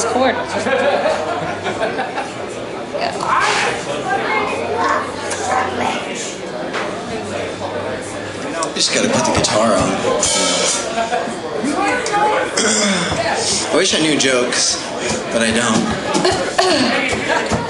this chord. Yeah. Just gotta put the guitar on. I wish I knew jokes, but I don't.